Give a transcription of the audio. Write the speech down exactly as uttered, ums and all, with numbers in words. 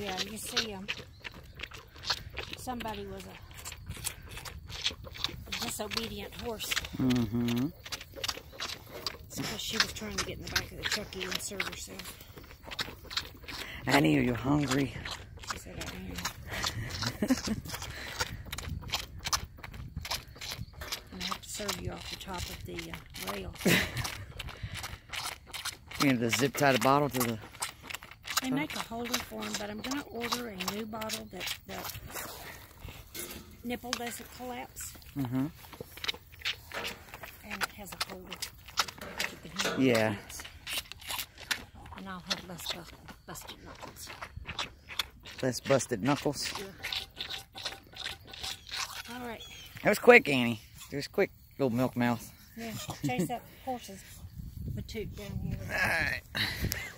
Yeah, you see, um, somebody was a disobedient horse. Mm-hmm. It's because she was trying to get in the back of the Chucky and serve herself. Annie, are you hungry? She said, I am. And I have to serve you off the top of the uh, rail. You're going to zip tie the bottle to the... They make a holder for them, but I'm going to order a new bottle that the nipple doesn't collapse. Mm-hmm. And it has a holder. You can handle Yeah. it. And I'll have less bust, busted knuckles. Less busted knuckles. Yeah. All right. That was quick, Annie. It was quick, little milk mouth. Yeah, chase that horse's patoot down here. All right.